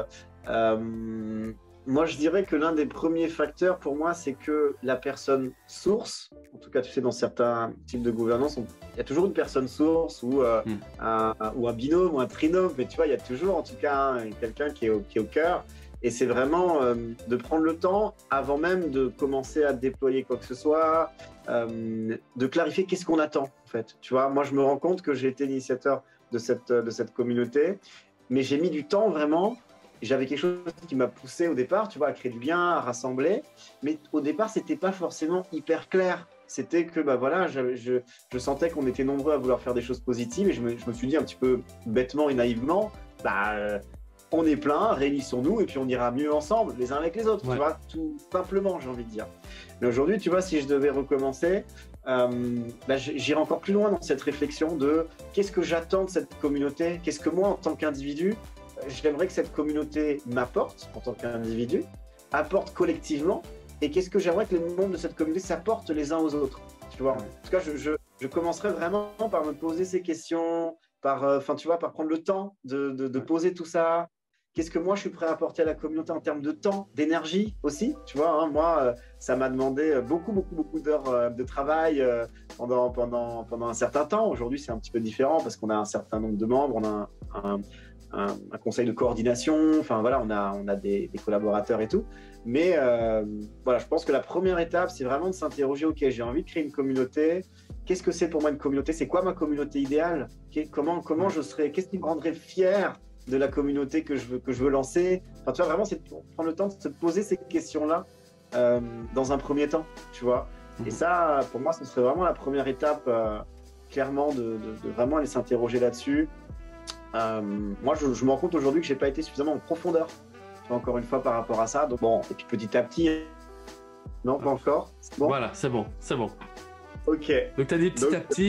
euh, moi je dirais que l'un des premiers facteurs pour moi, c'est que la personne source, en tout cas, tu sais, dans certains types de gouvernance, on, il y a toujours une personne source ou, euh, mm. un, un, ou un binôme ou un trinôme, mais tu vois, il y a toujours en tout cas hein, quelqu'un qui, qui est au cœur. Et c'est vraiment euh, de prendre le temps, avant même de commencer à déployer quoi que ce soit, euh, de clarifier qu'est-ce qu'on attend, en fait. Tu vois, moi, je me rends compte que j'ai été l'initiateur de cette, de cette communauté, mais j'ai mis du temps vraiment. J'avais quelque chose qui m'a poussé au départ, tu vois, à créer du lien, à rassembler. Mais au départ, c'était pas forcément hyper clair. C'était que, bah voilà, je, je, je sentais qu'on était nombreux à vouloir faire des choses positives et je me, je me suis dit un petit peu bêtement et naïvement, bah, euh, on est plein, réunissons-nous et puis on ira mieux ensemble, les uns avec les autres, ouais. tu vois, tout simplement, j'ai envie de dire. Mais aujourd'hui, tu vois, si je devais recommencer, euh, bah, j'irai encore plus loin dans cette réflexion de qu'est-ce que j'attends de cette communauté, qu'est-ce que moi, en tant qu'individu, j'aimerais que cette communauté m'apporte en tant qu'individu, apporte collectivement, et qu'est-ce que j'aimerais que les membres de cette communauté s'apportent les uns aux autres. Tu vois, en tout cas, je, je, je commencerai vraiment par me poser ces questions, par, enfin, euh, tu vois, par prendre le temps de, de, de poser tout ça. Qu'est-ce que moi je suis prêt à apporter à la communauté en termes de temps, d'énergie aussi, tu vois, hein, moi, euh, ça m'a demandé beaucoup, beaucoup, beaucoup d'heures euh, de travail euh, pendant, pendant, pendant un certain temps. Aujourd'hui, c'est un petit peu différent parce qu'on a un certain nombre de membres, on a un, un Un, un conseil de coordination, enfin voilà, on a, on a des, des collaborateurs et tout. Mais euh, voilà, je pense que la première étape, c'est vraiment de s'interroger, ok, j'ai envie de créer une communauté, qu'est-ce que c'est pour moi une communauté? C'est quoi ma communauté idéale? Comment, comment je serais, qu'est-ce qui me rendrait fier de la communauté que je veux, que je veux lancer? Enfin, tu vois, vraiment, c'est prendre le temps de se poser ces questions-là euh, dans un premier temps, tu vois. Et ça, pour moi, ce serait vraiment la première étape, euh, clairement, de, de, de vraiment aller s'interroger là-dessus. Euh, moi, je, je me rends compte aujourd'hui que j'ai pas été suffisamment en profondeur, tu vois, encore une fois, par rapport à ça. Donc, bon, et puis petit à petit, non, pas encore. Bon. Voilà, c'est bon, c'est bon. Ok. Donc, tu as dit petit Donc... à petit,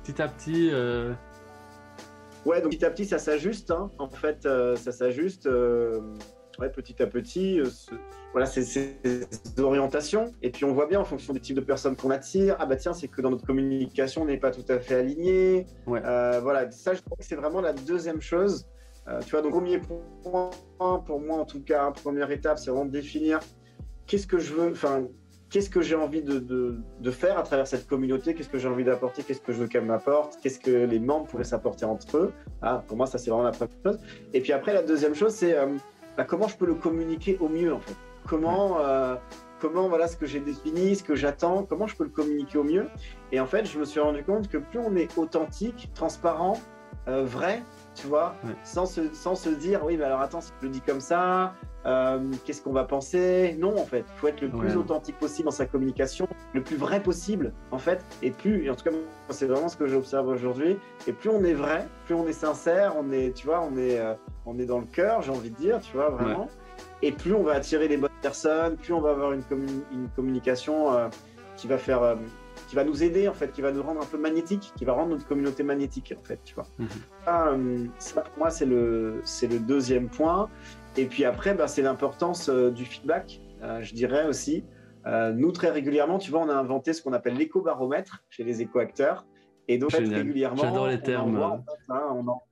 petit à petit. Euh... Ouais, donc petit à petit, ça s'ajuste. Hein. En fait, euh, ça s'ajuste. Euh... Ouais, petit à petit, euh, ce... voilà, c'est ces orientations. Et puis, on voit bien en fonction des types de personnes qu'on attire. Ah bah tiens, c'est que dans notre communication, on n'est pas tout à fait aligné. Ouais. Euh, voilà, ça, je crois que c'est vraiment la deuxième chose. Euh, tu vois, donc premier point, pour moi en tout cas, première étape, c'est vraiment de définir qu'est-ce que je veux, enfin, qu'est-ce que j'ai envie de, de, de faire à travers cette communauté, qu'est-ce que j'ai envie d'apporter, qu'est-ce que je veux qu'elle m'apporte, qu'est-ce que les membres pourraient s'apporter entre eux. Ah, pour moi, ça, c'est vraiment la première chose. Et puis après, la deuxième chose, c'est euh, bah, comment je peux le communiquer au mieux, en fait. Comment, euh, comment voilà, ce que j'ai défini, ce que j'attends, comment je peux le communiquer au mieux. Et en fait, je me suis rendu compte que plus on est authentique, transparent, euh, vrai, tu vois, ouais. sans, se, sans se dire, oui, mais alors attends, si je le dis comme ça, euh, qu'est-ce qu'on va penser? Non, en fait, il faut être le plus ouais. authentique possible dans sa communication, le plus vrai possible, en fait, et plus, et en tout cas, c'est vraiment ce que j'observe aujourd'hui, et plus on est vrai, plus on est sincère, on est, tu vois, on est, euh, on est dans le cœur, j'ai envie de dire, tu vois, vraiment, ouais. et plus on va attirer les bonnes personnes, plus on va avoir une, communi- une communication euh, qui va faire... Euh, qui va nous aider en fait, qui va nous rendre un peu magnétique, qui va rendre notre communauté magnétique en fait, tu vois. Mmh. Ça, euh, ça pour moi c'est le c'est le deuxième point. Et puis après, bah, c'est l'importance euh, du feedback, euh, je dirais aussi. Euh, nous très régulièrement, tu vois, on a inventé ce qu'on appelle l'éco-baromètre chez les éco-acteurs. Et donc en fait, régulièrement, j'adore les termes. On, envoie, en fait, hein, on, en...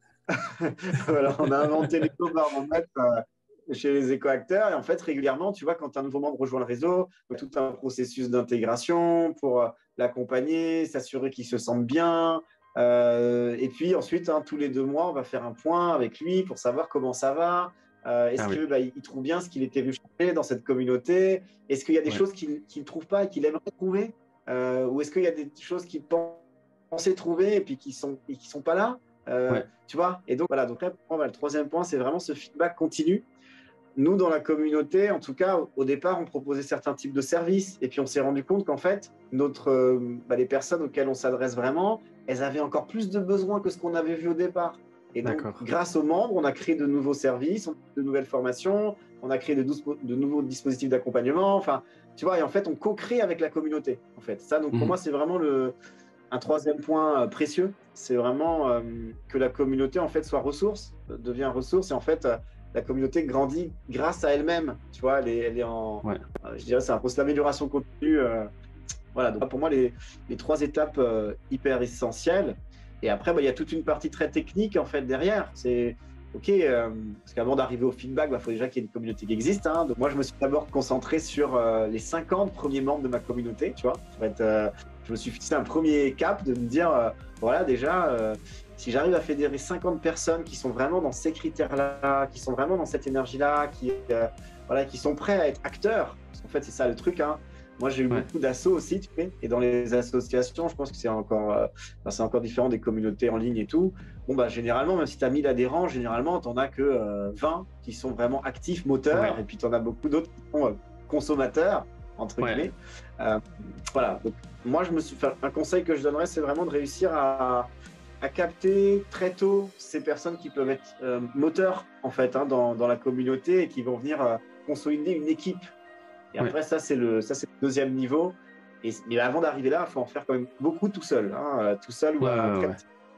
voilà, on a inventé l'éco-baromètre. Euh, chez les éco-acteurs. Et en fait, régulièrement, tu vois, quand un nouveau membre rejoint le réseau, tout un processus d'intégration pour euh, l'accompagner, s'assurer qu'il se sente bien. Euh, et puis ensuite, hein, tous les deux mois, on va faire un point avec lui pour savoir comment ça va. Euh, est-ce ah, qu'il oui. bah, il trouve bien ce qu'il était venu chercher dans cette communauté? Est-ce qu'il y a des ouais. choses qu'il ne trouve pas et qu'il aimerait trouver? euh, Ou est-ce qu'il y a des choses qu'il pensait trouver et puis qui ne sont, qui sont pas là? euh, ouais. Tu vois? Et donc, voilà. Donc là, pour moi, le troisième point, c'est vraiment ce feedback continu. Nous, dans la communauté, en tout cas, au départ, on proposait certains types de services. Et puis, on s'est rendu compte qu'en fait, notre, euh, bah, les personnes auxquelles on s'adresse vraiment, elles avaient encore plus de besoins que ce qu'on avait vu au départ. Et donc, grâce aux membres, on a créé de nouveaux services, de nouvelles formations, on a créé de, douze, de nouveaux dispositifs d'accompagnement. Enfin, tu vois, et en fait, on co-crée avec la communauté. En fait, ça, donc, mmh. pour moi, c'est vraiment le, un troisième point euh, précieux. C'est vraiment euh, que la communauté, en fait, soit ressource, euh, devient ressource. Et en fait, euh, la communauté grandit grâce à elle-même, tu vois, elle est, elle est en, ouais. euh, je dirais, c'est un poste d'amélioration continue. Euh, voilà, donc pour moi, les, les trois étapes euh, hyper essentielles. Et après, bah, il y a toute une partie très technique en fait derrière. C'est ok, euh, parce qu'avant d'arriver au feedback, il bah, faut déjà qu'il y ait une communauté qui existe. Hein. Donc moi, je me suis d'abord concentré sur euh, les cinquante premiers membres de ma communauté, tu vois. En fait, euh, je me suis fixé un premier cap de me dire, euh, voilà, déjà. Euh, Si j'arrive à fédérer cinquante personnes qui sont vraiment dans ces critères-là, qui sont vraiment dans cette énergie-là, qui, euh, voilà, qui sont prêts à être acteurs, parce qu'en fait, c'est ça le truc. Hein. Moi, j'ai eu ouais. beaucoup d'assauts aussi, tu sais, et dans les associations, je pense que c'est encore, euh, enfin, c'est encore différent des communautés en ligne et tout. Bon, bah, généralement, même si tu as mille adhérents, généralement, tu n'en as que euh, vingt qui sont vraiment actifs, moteurs, ouais. et puis tu en as beaucoup d'autres qui sont euh, consommateurs, entre ouais. guillemets. Euh, voilà. Donc, moi, je me suis fait un conseil que je donnerais, c'est vraiment de réussir à. à capter très tôt ces personnes qui peuvent être euh, moteurs en fait hein, dans, dans la communauté et qui vont venir euh, consolider une équipe. Et ouais. après ça c'est le ça c'est le deuxième niveau. Et mais avant d'arriver là, il faut en faire quand même beaucoup tout seul, hein, tout seul ou ouais, à ouais, ouais.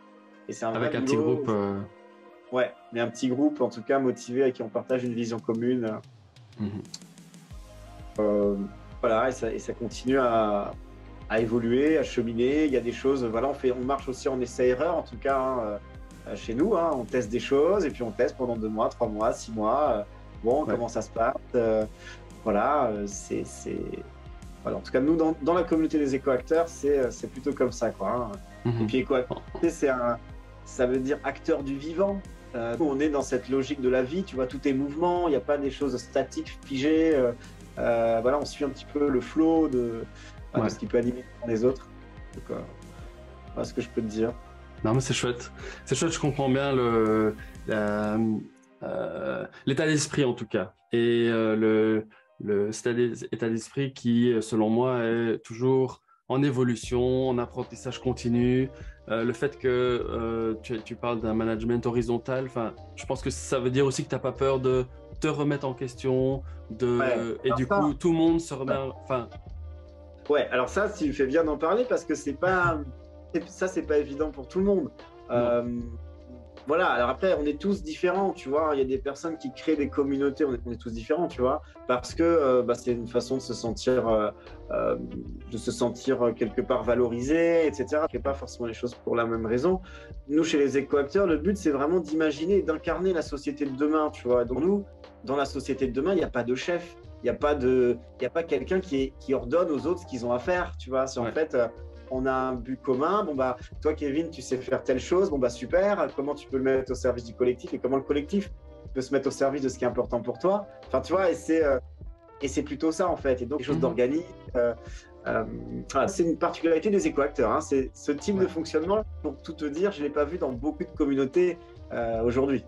Et c'est un avec un petit groupe. Euh... Ouais, mais un petit groupe en tout cas motivé et qui on partage une vision commune. Mm-hmm. Euh, voilà et ça, et ça continue à à évoluer, à cheminer. Il y a des choses, voilà, on, fait, on marche aussi en essai-erreur, en tout cas hein, euh, chez nous. Hein, on teste des choses et puis on teste pendant deux mois, trois mois, six mois. Euh, bon, ouais. comment ça se passe euh, Voilà, euh, c'est, c'est... Voilà, en tout cas, nous, dans, dans la communauté des éco-acteurs, c'est, c'est plutôt comme ça. Quoi, hein. Mm-hmm. Et puis, éco-acteur, c'est un, ça veut dire acteur du vivant. Euh, nous, on est dans cette logique de la vie, tu vois, tout est mouvement, il n'y a pas des choses statiques, figées. Euh, euh, voilà, on suit un petit peu le flow de... Ouais. de ce qui peut animer les autres. Donc, euh, voilà ce que je peux te dire. Non, mais c'est chouette. C'est chouette, je comprends bien le, la, euh, l'état d'esprit en tout cas. Et euh, le, le cet état d'esprit qui, selon moi, est toujours en évolution, en apprentissage continu. Euh, le fait que euh, tu, tu parles d'un management horizontal, je pense que ça veut dire aussi que tu n'as pas peur de te remettre en question. De, ouais, et du ça. coup, tout le monde se remet... Enfin, Ouais, alors ça, tu fais bien d'en parler parce que c'est pas, ça, c'est pas évident pour tout le monde. Euh, voilà, alors après, on est tous différents, tu vois. Il y a des personnes qui créent des communautés, on est, on est tous différents, tu vois, parce que euh, bah, c'est une façon de se sentir, euh, euh, de se sentir quelque part valorisé, et cetera. On ne fait pas forcément les choses pour la même raison. Nous, chez les éco-acteurs, le but, c'est vraiment d'imaginer et d'incarner la société de demain, tu vois. Donc nous, dans la société de demain, il n'y a pas de chef, il n'y a pas de, il y a pas quelqu'un qui, qui ordonne aux autres ce qu'ils ont à faire, tu vois. C'est ouais. en fait. Euh, on a un but commun, bon bah toi Kevin tu sais faire telle chose, bon bah super, comment tu peux le mettre au service du collectif et comment le collectif peut se mettre au service de ce qui est important pour toi, enfin tu vois, et c'est euh, et c'est plutôt ça en fait, et donc quelque chose mm-hmm. d'organique, euh, euh, voilà, c'est une particularité des éco-acteurs, hein. C'est ce type ouais. de fonctionnement, pour tout te dire, je ne l'ai pas vu dans beaucoup de communautés euh, aujourd'hui.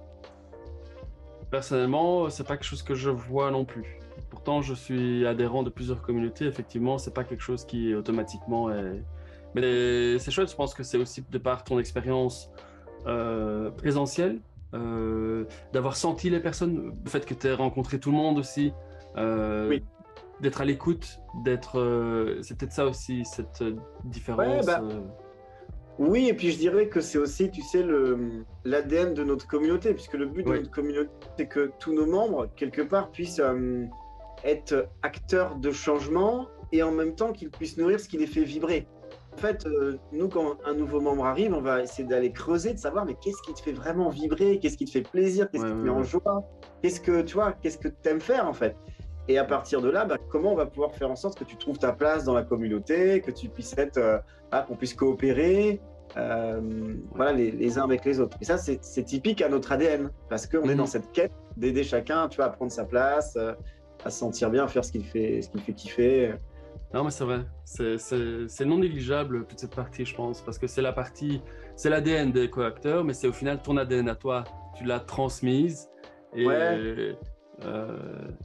Personnellement, c'est pas quelque chose que je vois non plus. Pourtant, je suis adhérent de plusieurs communautés, effectivement, c'est pas quelque chose qui automatiquement est... Mais c'est chouette, je pense que c'est aussi de par ton expérience euh, présentielle, euh, d'avoir senti les personnes, le fait que tu aies rencontré tout le monde aussi, euh, oui. d'être à l'écoute, d'être, euh, c'est peut-être ça aussi, cette différence. Ouais, bah, euh... Oui, et puis je dirais que c'est aussi, tu sais, le, l'A D N de notre communauté, puisque le but oui. de notre communauté, c'est que tous nos membres, quelque part, puissent euh, être acteurs de changement et en même temps qu'ils puissent nourrir ce qui les fait vibrer. En fait, euh, nous, quand un nouveau membre arrive, on va essayer d'aller creuser, de savoir, mais qu'est-ce qui te fait vraiment vibrer, qu'est-ce qui te fait plaisir, qu'est-ce ouais, qui te ouais, met ouais. en joie, qu'est-ce que tu vois, qu'est-ce que tu aimes faire en fait. Et à partir de là, bah, comment on va pouvoir faire en sorte que tu trouves ta place dans la communauté, que tu puisses être, euh, ah, qu'on puisse coopérer, euh, voilà, les, les uns avec les autres. Et ça, c'est, c'est typique à notre A D N, parce qu'on mmh. est dans cette quête d'aider chacun, tu vois, à prendre sa place, euh, à se sentir bien, à faire ce qu'il fait, ce qu'il fait kiffer. Non, mais c'est vrai, c'est, c'est, c'est non négligeable toute cette partie, je pense, parce que c'est la partie, c'est l'A D N des éco-acteurs, mais c'est au final ton A D N à toi, tu l'as transmise. Et ouais. euh,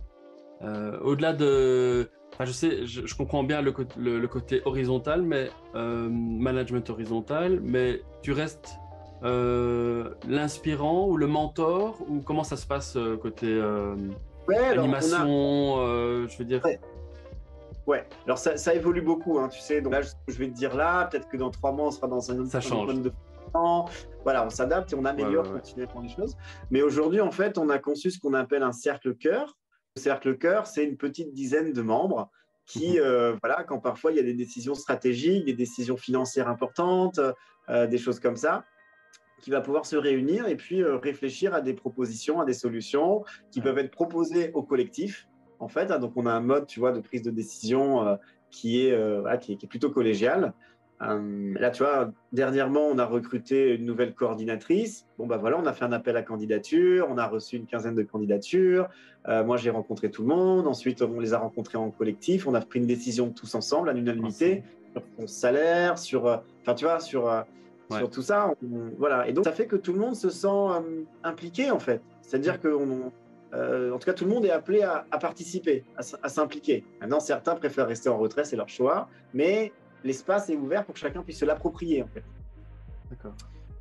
euh, au-delà de, enfin, je sais, je, je comprends bien le, le, le côté horizontal, mais euh, management horizontal, mais tu restes euh, l'inspirant ou le mentor, ou comment ça se passe euh, côté euh, ouais, animation, a... euh, je veux dire. Ouais. Ouais, alors ça, ça évolue beaucoup, hein, tu sais. Donc là, je vais te dire là, peut-être que dans trois mois, on sera dans un autre ça change. de temps. Voilà, on s'adapte et on améliore ouais, ouais, continuellement ouais. les choses. Mais aujourd'hui, en fait, on a conçu ce qu'on appelle un cercle cœur. Le cercle cœur, c'est une petite dizaine de membres qui, mm-hmm. euh, voilà, quand parfois il y a des décisions stratégiques, des décisions financières importantes, euh, des choses comme ça, qui va pouvoir se réunir et puis euh, réfléchir à des propositions, à des solutions qui ouais. peuvent être proposées au collectif. En fait, hein, donc on a un mode, tu vois, de prise de décision euh, qui, est, euh, voilà, qui, est, qui est plutôt collégial. Euh, là, tu vois, dernièrement, on a recruté une nouvelle coordinatrice. Bon, bah voilà, on a fait un appel à candidature, on a reçu une quinzaine de candidatures. Euh, moi, j'ai rencontré tout le monde. Ensuite, on les a rencontrés en collectif. On a pris une décision tous ensemble, à l'unanimité, sur son salaire, sur, euh, enfin, tu vois, sur, euh, ouais. sur tout ça. On, voilà. Et donc, ça fait que tout le monde se sent euh, impliqué, en fait. C'est-à-dire ouais. qu'on Euh, en tout cas, tout le monde est appelé à, à participer, à, à s'impliquer. Maintenant, certains préfèrent rester en retrait, c'est leur choix, mais l'espace est ouvert pour que chacun puisse se l'approprier, en fait. D'accord.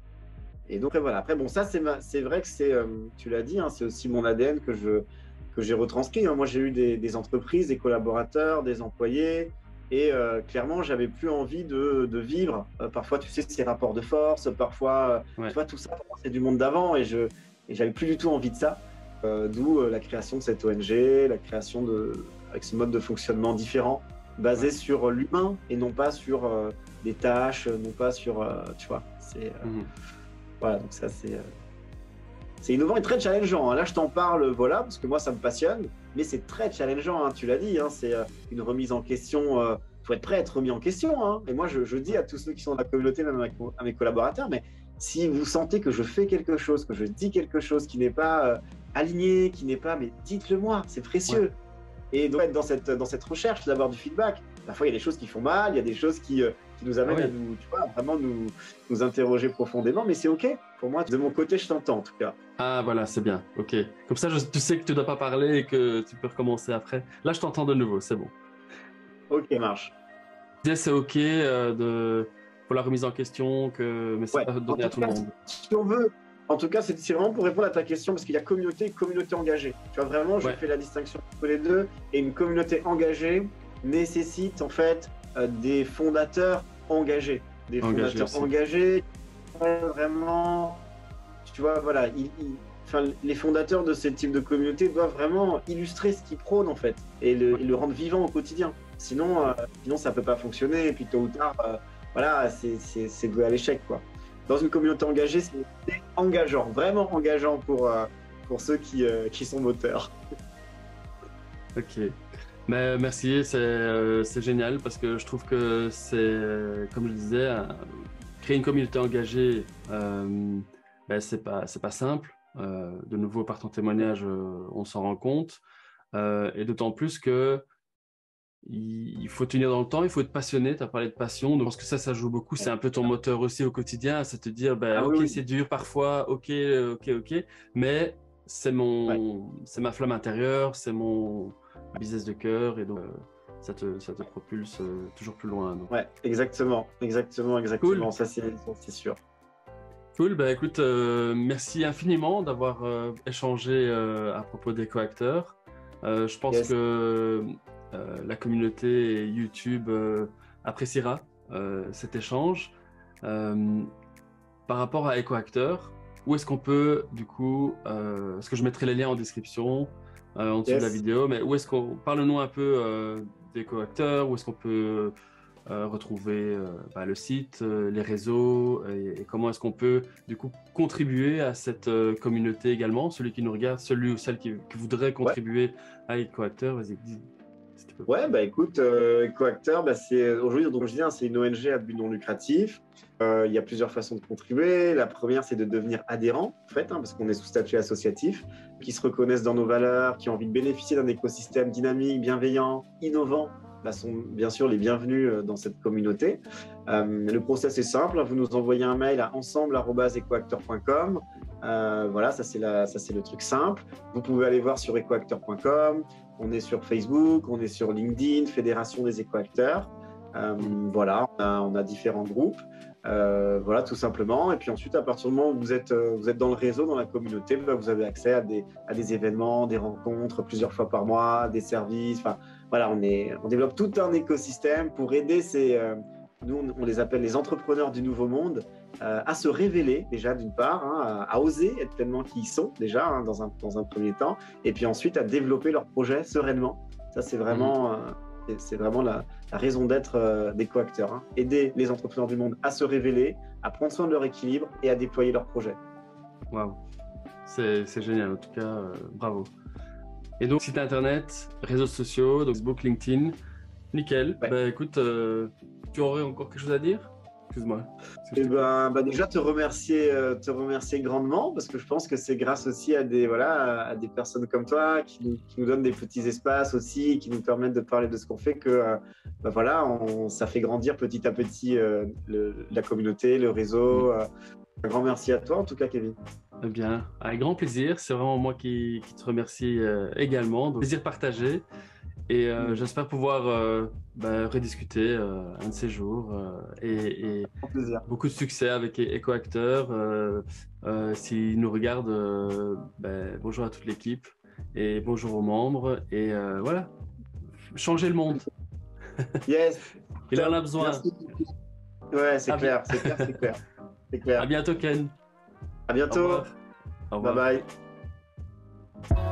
Et donc, voilà. Après, bon, ça, c'est, ma, c'est vrai que c'est, euh, tu l'as dit, hein, c'est aussi mon A D N que, je, que j'ai retranscrit. Hein. Moi, j'ai eu des, des entreprises, des collaborateurs, des employés, et euh, clairement, j'avais plus envie de, de vivre. Euh, parfois, tu sais, ces rapports de force, parfois, ouais. tu vois, tout ça, c'est du monde d'avant, et je et j'avais plus du tout envie de ça. Euh, d'où euh, la création de cette O N G, la création de, avec ce mode de fonctionnement différent, basé ouais. sur l'humain et non pas sur euh, des tâches, non pas sur, euh, tu vois, c'est, euh, mm-hmm. voilà, donc ça c'est, euh, c'est innovant et très challengeant. Hein. Là, je t'en parle, voilà, parce que moi ça me passionne, mais c'est très challengeant. Hein, tu l'as dit, hein, c'est euh, une remise en question. Euh, faut être prêt à être remis en question. Hein. Et moi, je, je dis à tous ceux qui sont dans la communauté, même avec, à mes collaborateurs, mais si vous sentez que je fais quelque chose, que je dis quelque chose qui n'est pas euh, aligné, qui n'est pas, mais dites-le moi, c'est précieux. Ouais. Et donc être dans cette, dans cette recherche, d'avoir du feedback. Parfois, il y a des choses qui font mal, il y a des choses qui, euh, qui nous amènent ah oui. à nous, tu vois, vraiment nous, nous interroger profondément, mais c'est OK. Pour moi, de mon côté, je t'entends en tout cas. Ah voilà, c'est bien, OK. Comme ça, je, tu sais que tu ne dois pas parler et que tu peux recommencer après. Là, je t'entends de nouveau, c'est bon. OK, marche. C'est OK euh, de... pour la remise en question, que... mais c'est ouais. pas donné à tout cas, le monde. Si on veut... En tout cas, c'est, c'est vraiment pour répondre à ta question, parce qu'il y a communauté et communauté engagée. Tu vois, vraiment, je ouais. fais la distinction entre les deux. Et une communauté engagée nécessite en fait euh, des fondateurs engagés. des Engagé fondateurs aussi. engagés, vraiment, tu vois, voilà, ils, ils- enfin, les fondateurs de ce type de communauté doivent vraiment illustrer ce qu'ils prônent en fait et le, et le rendre vivant au quotidien. Sinon, euh, sinon ça peut pas fonctionner et puis tôt ou tard, euh, voilà, c'est c'est- c'est voué à l'échec quoi. Dans une communauté engagée, c'est c'est engageant, vraiment engageant pour, euh, pour ceux qui, euh, qui sont moteurs. Ok. Mais merci, c'est euh, c'est génial parce que je trouve que c'est, euh, comme je le disais, un- créer une communauté engagée, euh, ben, c'est pas, c'est pas simple. Euh, de nouveau, par ton témoignage, euh, on s'en rend compte. Euh, et d'autant plus que il il faut tenir dans le temps, il faut être passionné. Tu as parlé de passion, donc je pense que ça, ça joue beaucoup. C'est un peu ton moteur aussi au quotidien, c'est te dire, ben, Ah ok, oui, oui. c'est dur parfois, ok, euh, ok, ok, mais c'est Ouais, mon, c'est ma flamme intérieure, c'est mon business de cœur, et donc euh, ça te, ça te propulse euh, toujours plus loin. Donc. ouais, exactement, exactement, Cool, exactement, ça c'est ça, c'est sûr. cool. Ben écoute, euh, merci infiniment d'avoir euh, échangé euh, à propos d'EcoActeurs. Euh, je pense Yes. que euh, la communauté YouTube euh, appréciera euh, cet échange. Euh, Par rapport à EcoActeurs, où est-ce qu'on peut, du coup, euh, parce que je mettrai les liens en description, euh, en dessous de la Yes. vidéo, mais où est-ce qu'on, parle-nous un peu euh, d'EcoActeurs, où est-ce qu'on peut euh, retrouver euh, bah, le site, euh, les réseaux, et, et comment est-ce qu'on peut, du coup, contribuer à cette euh, communauté également, celui qui nous regarde, celui ou celle qui, qui voudrait Ouais. contribuer à EcoActeurs, vas-y, dis, si tu peux. Ouais, bah écoute, euh, EcoActeur, bah, c'est aujourd'hui, donc je dis, hein, c'est une O N G à but non lucratif. Euh, il y a plusieurs façons de contribuer. La première, c'est de devenir adhérent, en fait, hein, parce qu'on est sous statut associatif, qui se reconnaissent dans nos valeurs, qui ont envie de bénéficier d'un écosystème dynamique, bienveillant, innovant. Bah, sont bien sûr les bienvenus euh, dans cette communauté. Euh, le process est simple, hein, vous nous envoyez un mail à ensemble arobase ecoacteur point com. Euh, voilà, ça c'est la, ça c'est le truc simple. Vous pouvez aller voir sur ecoacteur point com. On est sur Facebook, on est sur LinkedIn, Fédération des écoacteurs. Euh, voilà, on a, on a différents groupes. Euh, voilà, tout simplement. Et puis ensuite, à partir du moment où vous êtes, euh, vous êtes dans le réseau, dans la communauté, bah, vous avez accès à des, à des événements, des rencontres plusieurs fois par mois, des services. Enfin, voilà, on, est, on développe tout un écosystème pour aider ces, euh, nous, on, on les appelle les entrepreneurs du nouveau monde, euh, à se révéler déjà d'une part, hein, à, à oser être pleinement qui ils sont déjà hein, dans, un, dans un premier temps, et puis ensuite à développer leur projet sereinement. Ça, c'est vraiment, euh, c'est- c'est vraiment la, la raison d'être euh, des coacteurs. Hein. Aider les entrepreneurs du monde à se révéler, à prendre soin de leur équilibre et à déployer leur projet. Waouh, c'est c'est génial, en tout cas, euh, bravo. Et donc, site internet, réseaux sociaux, donc Facebook, LinkedIn. Nickel. Ouais. Bah écoute, euh, tu aurais encore quelque chose à dire? Excuse-moi. Si je Et te coupe. ben, bah déjà te remercier, euh, te remercier grandement parce que je pense que c'est grâce aussi à des voilà à des personnes comme toi qui nous, qui nous donnent des petits espaces aussi, qui nous permettent de parler de ce qu'on fait que euh, bah voilà on, ça fait grandir petit à petit euh, le, la communauté, le réseau. Euh. Un grand merci à toi en tout cas Kevin. Eh bien, avec grand plaisir. C'est vraiment moi qui, qui te remercie euh, également. Donc, plaisir partagé. Et euh, Mm. j'espère pouvoir euh, bah, rediscuter euh, un de ces jours. euh, et, et Grand plaisir. beaucoup de succès avec E- EcoActeurs. Euh, euh, S'ils nous regardent, euh, bah, bonjour à toute l'équipe et bonjour aux membres. Et euh, voilà, changer le monde. Yes. Il en Top. a besoin. Merci. Ouais, c'est À, bi- clair, c'est clair, c'est clair, c'est à clair. bientôt, Ken. À Au revoir. bientôt. Au Bye revoir. bye.